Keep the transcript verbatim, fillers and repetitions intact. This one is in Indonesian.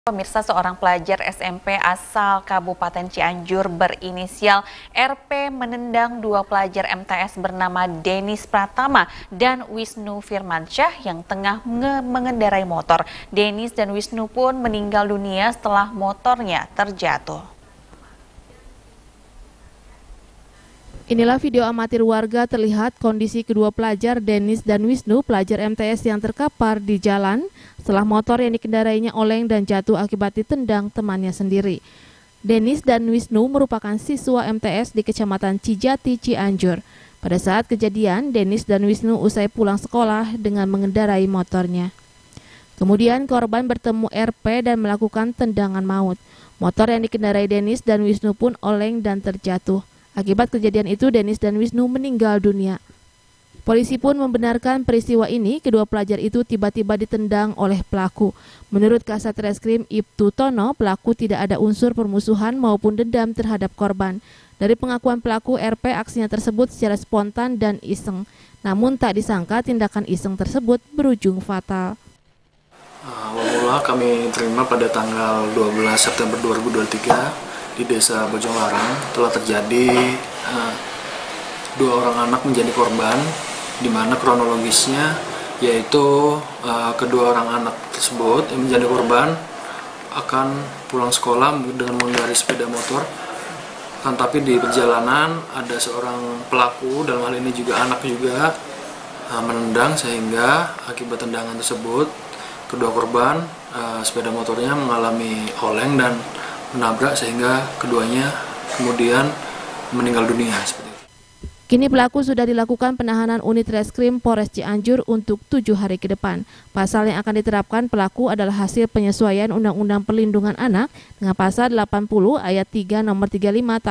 Pemirsa, seorang pelajar S M P asal Kabupaten Cianjur berinisial R P menendang dua pelajar M T S bernama Denis Pratama dan Wisnu Firmansyah yang tengah mengendarai motor. Denis dan Wisnu pun meninggal dunia setelah motornya terjatuh. Inilah video amatir warga, terlihat kondisi kedua pelajar Denis dan Wisnu, pelajar M T S yang terkapar di jalan setelah motor yang dikendarainya oleng dan jatuh akibat ditendang temannya sendiri. Denis dan Wisnu merupakan siswa M T S di Kecamatan Cijati, Cianjur. Pada saat kejadian, Denis dan Wisnu usai pulang sekolah dengan mengendarai motornya. Kemudian korban bertemu R P dan melakukan tendangan maut. Motor yang dikendarai Denis dan Wisnu pun oleng dan terjatuh. Akibat kejadian itu, Denis dan Wisnu meninggal dunia. Polisi pun membenarkan peristiwa ini, kedua pelajar itu tiba-tiba ditendang oleh pelaku. Menurut Kasat Reskrim Ibtu Tono, pelaku tidak ada unsur permusuhan maupun dendam terhadap korban. Dari pengakuan pelaku, R P aksinya tersebut secara spontan dan iseng. Namun tak disangka tindakan iseng tersebut berujung fatal. Awal mula kami terima pada tanggal dua belas September dua ribu dua puluh tiga di Desa Bojonglarang telah terjadi uh, dua orang anak menjadi korban, di mana kronologisnya yaitu uh, kedua orang anak tersebut yang menjadi korban akan pulang sekolah dengan mengendarai sepeda motor. Kan tapi di perjalanan ada seorang pelaku, dalam hal ini juga anak juga, uh, menendang, sehingga akibat tendangan tersebut kedua korban uh, sepeda motornya mengalami oleng dan menabrak sehingga keduanya kemudian meninggal dunia. Seperti itu. Kini pelaku sudah dilakukan penahanan unit reskrim Polres Cianjur untuk tujuh hari ke depan. Pasal yang akan diterapkan pelaku adalah hasil penyesuaian Undang-Undang Perlindungan Anak dengan pasal delapan puluh ayat tiga nomor tiga puluh lima